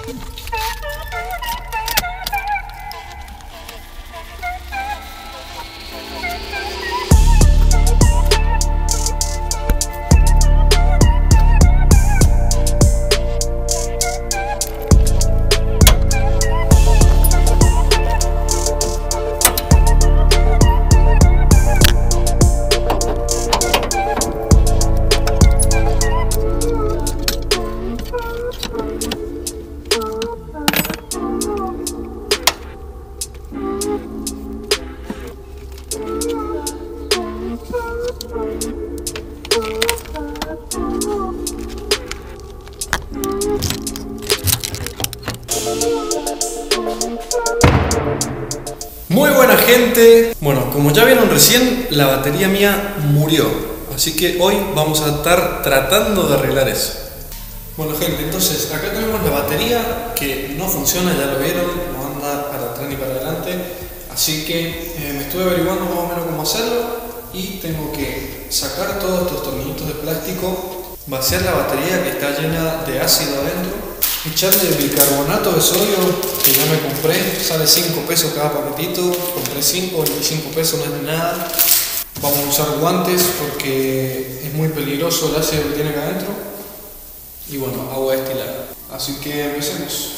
Muy buena gente. Bueno, como ya vieron recién, la batería mía murió, así que hoy vamos a estar tratando de arreglar eso. Bueno gente, entonces acá tenemos la batería que no funciona, ya lo vieron, no anda para atrás ni para adelante, así que me estuve averiguando más o menos cómo hacerlo y tengo que sacar todos estos tornillitos de plástico, vaciar la batería que está llena de ácido adentro, echarle bicarbonato de sodio que ya me compré, sale 5 pesos cada paquetito, compré 5, 25 pesos no es nada. Vamos a usar guantes porque es muy peligroso el ácido que tiene acá adentro. Y bueno, agua destilada. Así que empecemos.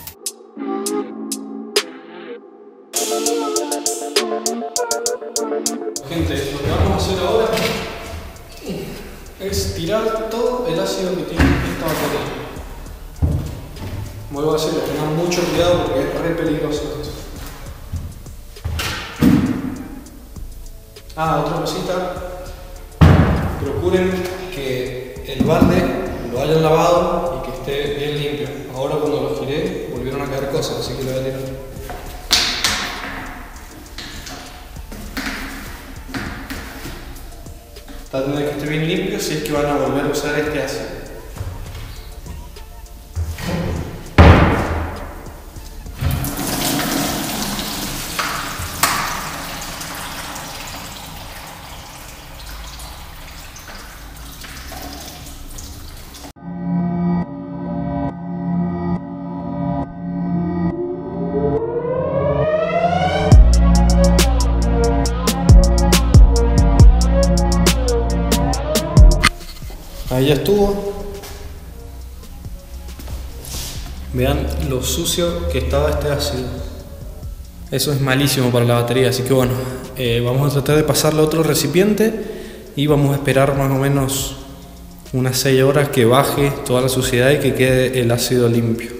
Gente, lo que vamos a hacer ahora es tirar todo el ácido que tiene esta batería. Vuelvo a decirlo, tengan mucho cuidado porque es re peligroso esto. Otra cosita, procuren que el balde lo hayan lavado y que esté bien limpio. Ahora cuando lo giré volvieron a caer cosas, así que lo voy a tirar. Traten de que esté bien limpio si es que van a volver a usar este ácido. Ahí ya estuvo. Vean lo sucio que estaba este ácido. Eso es malísimo para la batería, así que bueno, vamos a tratar de pasarle a otro recipiente y vamos a esperar más o menos unas 6 horas que baje toda la suciedad y que quede el ácido limpio.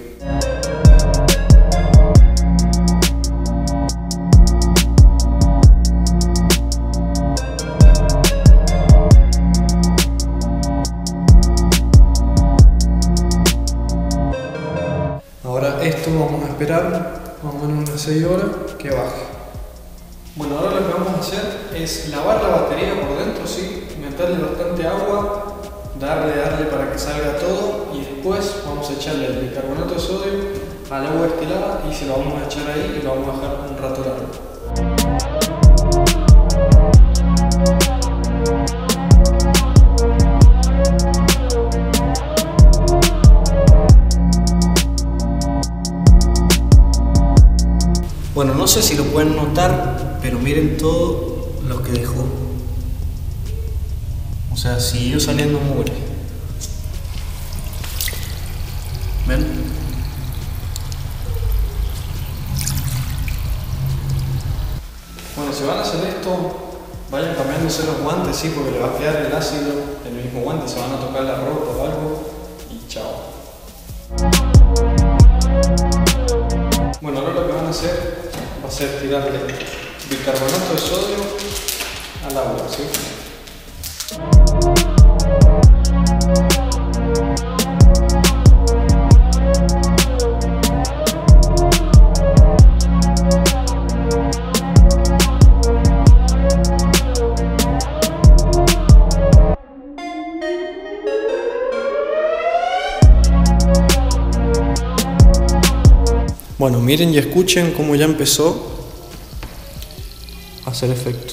Esto vamos a esperar más o menos unas 6 horas que baje. Bueno, ahora lo que vamos a hacer es lavar la batería por dentro, sí, meterle bastante agua, darle para que salga todo y después vamos a echarle el bicarbonato de sodio al agua destilada y se lo vamos a echar ahí y lo vamos a dejar un rato largo. Bueno, no sé si lo pueden notar, pero miren todo lo que dejó. O sea, siguió saliendo mugre. ¿Ven? Bueno, si van a hacer esto, vayan cambiándose los guantes, sí, porque le va a quedar el ácido en el mismo guante, se van a tocar la ropa o algo y chao. Bueno, ahora lo que van a hacer va a ser tirarle bicarbonato de sodio al agua, ¿sí? Bueno, miren y escuchen cómo ya empezó a hacer efecto.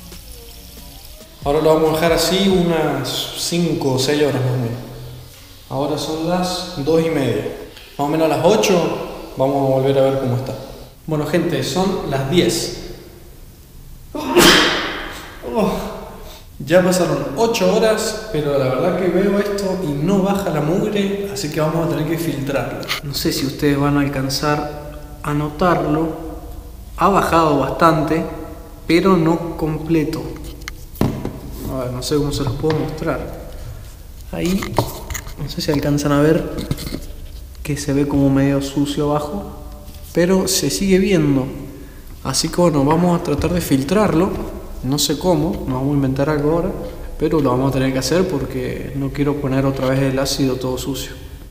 Ahora lo vamos a dejar así unas 5 o 6 horas más o menos. Ahora son las 2:30. Más o menos a las 8 vamos a volver a ver cómo está. Bueno gente, son las 10. Ya pasaron 8 horas, pero la verdad que veo esto y no baja la mugre, así que vamos a tener que filtrarlo. No sé si ustedes van a alcanzar a notarlo. Ha bajado bastante, pero no completo. A ver, no sé cómo se los puedo mostrar. Ahí, no sé si alcanzan a ver que se ve como medio sucio abajo, pero se sigue viendo. Así que bueno, vamos a tratar de filtrarlo. No sé cómo, nos vamos a inventar algo ahora, pero lo vamos a tener que hacer porque no quiero poner otra vez el ácido todo sucio.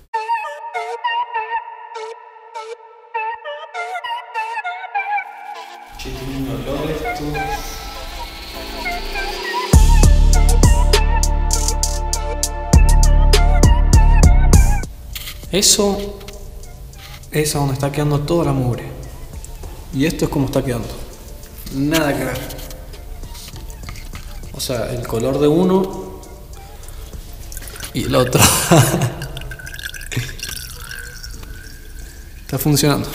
Che, tiene un olor esto. Eso es a donde está quedando toda la mugre. Y esto es como está quedando. Nada que ver. O sea, el color de uno y el otro. Está funcionando.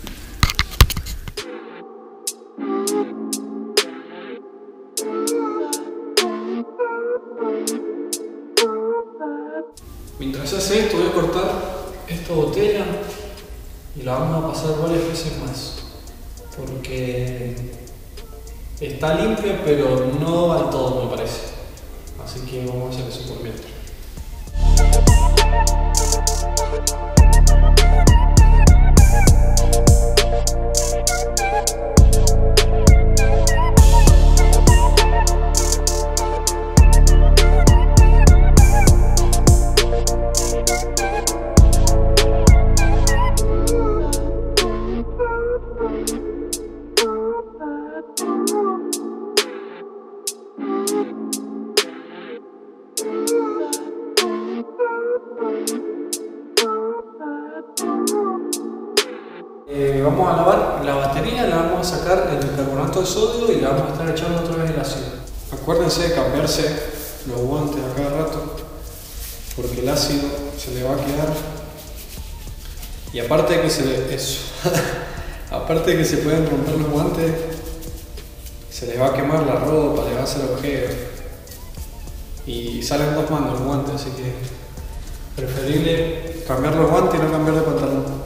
Mientras se hace esto, voy a cortar esta botella y la vamos a pasar varias veces más. Porque está limpia, pero no al todo, me parece. Así que vamos a hacer eso por mientras. Vamos a lavar la batería, la vamos a sacar el bicarbonato de sodio y la vamos a estar echando otra vez el ácido. Acuérdense de cambiarse los guantes a cada rato porque el ácido se le va a quedar. Y aparte de que aparte de que se pueden romper los guantes, se les va a quemar la ropa, les va a hacer agujero. Y salen 2 manos los guantes, así que preferible cambiar los guantes y no cambiar de pantalón.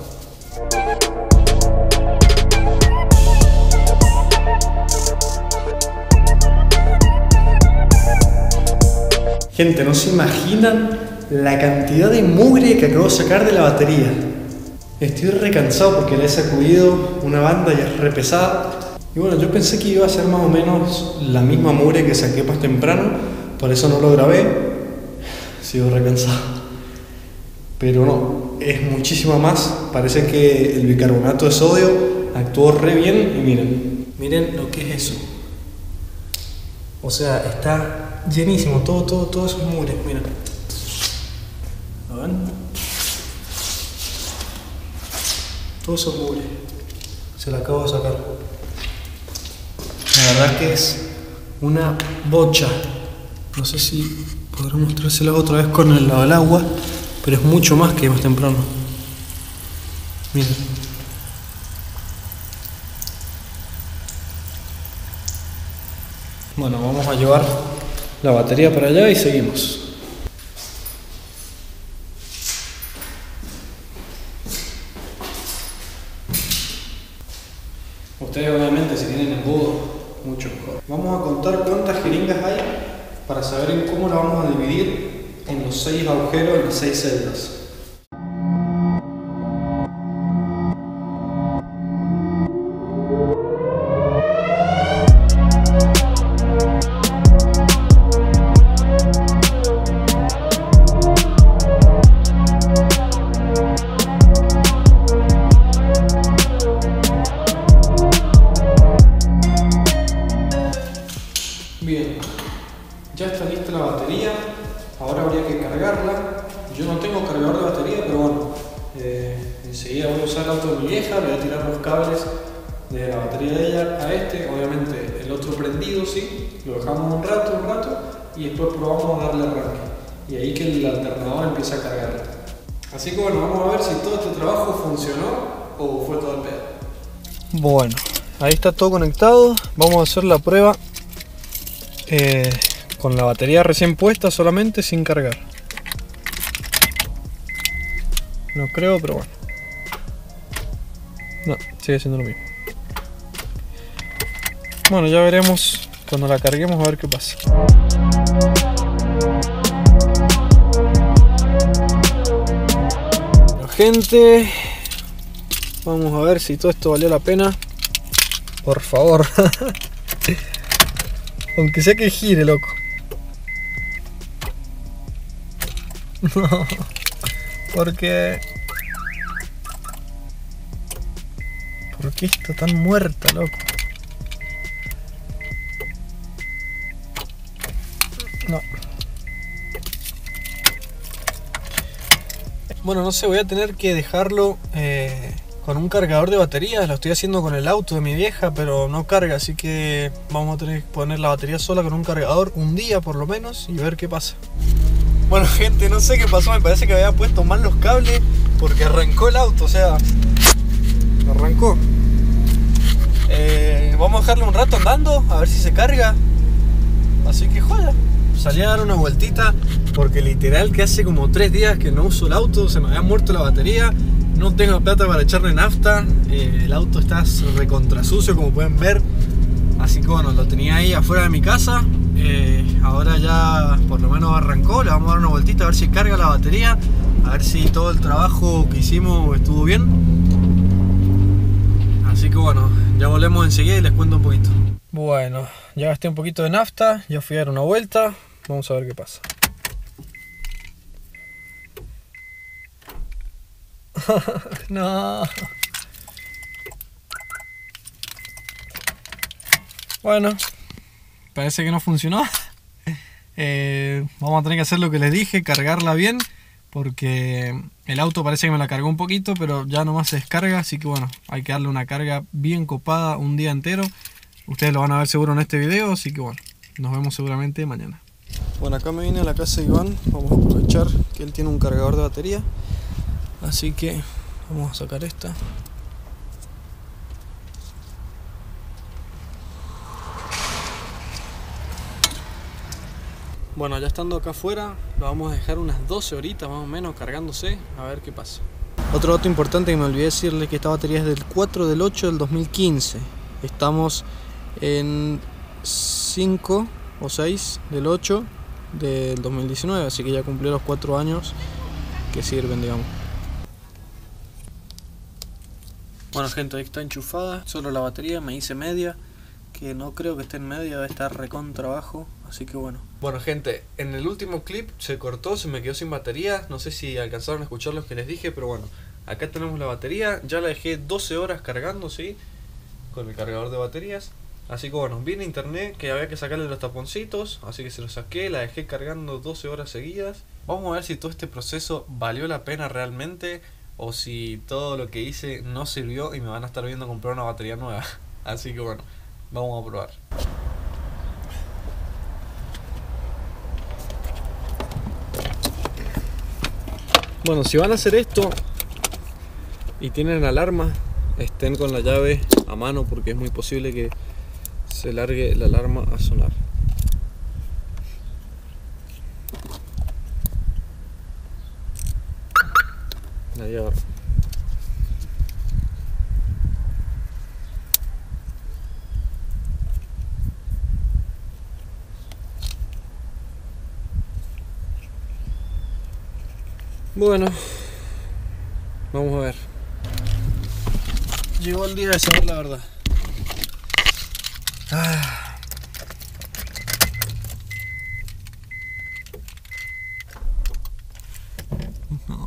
Gente, no se imaginan la cantidad de mugre que acabo de sacar de la batería. Estoy recansado porque la he sacudido una banda y es re pesada. Y bueno, yo pensé que iba a ser más o menos la misma mugre que saqué más temprano, por eso no lo grabé. Sigo recansado. Pero no, es muchísimo más. Parece que el bicarbonato de sodio actuó re bien y miren lo que es eso. O sea, está llenísimo, todo eso es mugre, miren. ¿Lo ven? Todo eso es mugre. Se la acabo de sacar. La verdad que es una bocha. No sé si podré mostrársela otra vez con el lado del agua, pero es mucho más que más temprano. Miren. Bueno, vamos a llevar la batería para allá y seguimos. Ustedes obviamente si tienen embudo, mucho mejor. Vamos a contar cuántas jeringas hay para saber en cómo la vamos a dividir en los 6 agujeros, en las 6 celdas. Bien, ya está lista la batería, ahora habría que cargarla. Yo no tengo cargador de batería, pero bueno, enseguida voy a usar el auto de mi vieja, le voy a tirar los cables de la batería de ella a este, obviamente el otro prendido, sí, lo dejamos un rato y después probamos a darle arranque. Y ahí que el alternador empieza a cargar. Así que bueno, vamos a ver si todo este trabajo funcionó o fue todo el pedo. Bueno, ahí está todo conectado. Vamos a hacer la prueba con la batería recién puesta, solamente sin cargar. No creo, pero bueno. No, sigue siendo lo mismo. Bueno, ya veremos cuando la carguemos a ver qué pasa. Bueno, gente, vamos a ver si todo esto valió la pena. Por favor. Aunque sea que gire, loco. No. ¿Por qué? ¿Por qué está tan muerta, loco? No. Bueno, no sé, voy a tener que dejarlo con un cargador de baterías. Lo estoy haciendo con el auto de mi vieja, pero no carga, así que vamos a tener que poner la batería sola con un cargador un día por lo menos y ver qué pasa. Bueno, gente, no sé qué pasó, me parece que había puesto mal los cables porque arrancó el auto, o sea, arrancó. Vamos a dejarlo un rato andando, a ver si se carga. Así que joya. Salí a dar una vueltita porque literal que hace como 3 días que no uso el auto, se me había muerto la batería, no tengo plata para echarle nafta, el auto está recontra sucio como pueden ver, así que bueno, lo tenía ahí afuera de mi casa, ahora ya por lo menos arrancó, le vamos a dar una vueltita a ver si carga la batería, a ver si todo el trabajo que hicimos estuvo bien, así que bueno, ya volvemos enseguida y les cuento un poquito. Bueno, ya gasté un poquito de nafta, ya fui a dar una vuelta, vamos a ver qué pasa. No. Bueno, parece que no funcionó. Vamos a tener que hacer lo que les dije, cargarla bien, porque el auto parece que me la cargó un poquito, pero ya nomás se descarga, así que bueno, hay que darle una carga bien copada un día entero. Ustedes lo van a ver seguro en este video, así que bueno, nos vemos seguramente mañana. Bueno, acá me vine a la casa de Iván, vamos a aprovechar que él tiene un cargador de batería, así que vamos a sacar esta. Bueno, ya estando acá afuera, lo vamos a dejar unas 12 horitas más o menos cargándose, a ver qué pasa. Otro dato importante que me olvidé decirle, que esta batería es del 4/8 del 2015. Estamos en 5 o 6 del 8 del 2019, así que ya cumplió los 4 años que sirven, digamos. Bueno, gente, ahí está enchufada, solo la batería, me hice media, que no creo que esté en media, debe estar recontra abajo, así que bueno. Bueno, gente, en el último clip se cortó, se me quedó sin batería, no sé si alcanzaron a escuchar lo que les dije, pero bueno, acá tenemos la batería, ya la dejé 12 horas cargando, ¿sí? Con el cargador de baterías. Así que bueno, vi en internet que había que sacarle los taponcitos, así que se los saqué, la dejé cargando 12 horas seguidas. Vamos a ver si todo este proceso valió la pena realmente, o si todo lo que hice no sirvió y me van a estar viendo comprar una batería nueva. Así que bueno, vamos a probar. Bueno, si van a hacer esto y tienen alarma, estén con la llave a mano porque es muy posible que se largue la alarma a sonar. Ahí ahora. Bueno, vamos a ver. Llegó el día de saber la verdad. No.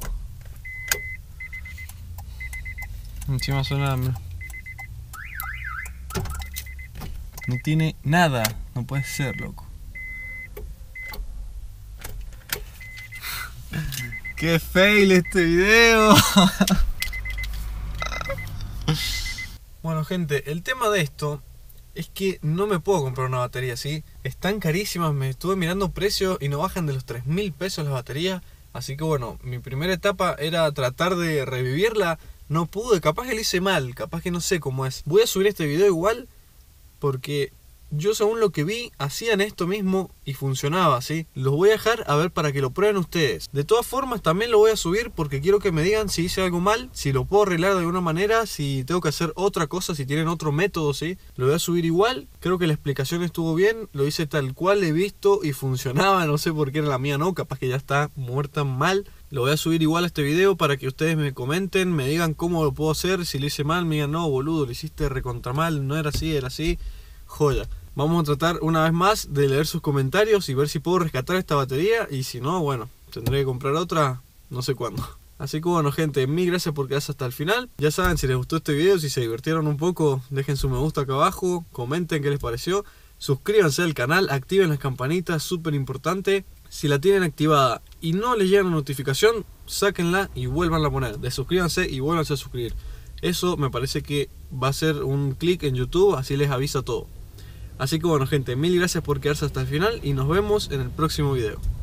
Encima suena... No tiene nada. No puede ser, loco. ¡Qué fail este video! Bueno, gente, el tema de esto es que no me puedo comprar una batería así. Están carísimas, me estuve mirando precios y no bajan de los 3.000 pesos las baterías. Así que bueno, mi primera etapa era tratar de revivirla. No pude, capaz que lo hice mal, capaz que no sé cómo es. Voy a subir este video igual porque yo, según lo que vi, hacían esto mismo y funcionaba, ¿sí? Los voy a dejar a ver para que lo prueben ustedes. De todas formas, también lo voy a subir porque quiero que me digan si hice algo mal, si lo puedo arreglar de alguna manera, si tengo que hacer otra cosa, si tienen otro método, ¿sí? Lo voy a subir igual. Creo que la explicación estuvo bien, lo hice tal cual he visto y funcionaba. No sé por qué era la mía no, capaz que ya está muerta mal. Lo voy a subir igual a este video para que ustedes me comenten, me digan cómo lo puedo hacer, si lo hice mal, me digan no boludo, lo hiciste recontra mal, no era así, era así. Joya. Vamos a tratar una vez más de leer sus comentarios y ver si puedo rescatar esta batería, y si no, bueno, tendré que comprar otra no sé cuándo. Así que bueno gente, mil gracias por quedarse hasta el final. Ya saben, si les gustó este video, si se divirtieron un poco, dejen su me gusta acá abajo, comenten qué les pareció, suscríbanse al canal, activen las campanitas, súper importante. Si la tienen activada y no les llega la notificación, sáquenla y vuélvanla a poner. Desuscríbanse y vuélvanse a suscribir. Eso me parece que va a ser un clic en YouTube, así les avisa todo. Así que bueno gente, mil gracias por quedarse hasta el final y nos vemos en el próximo video.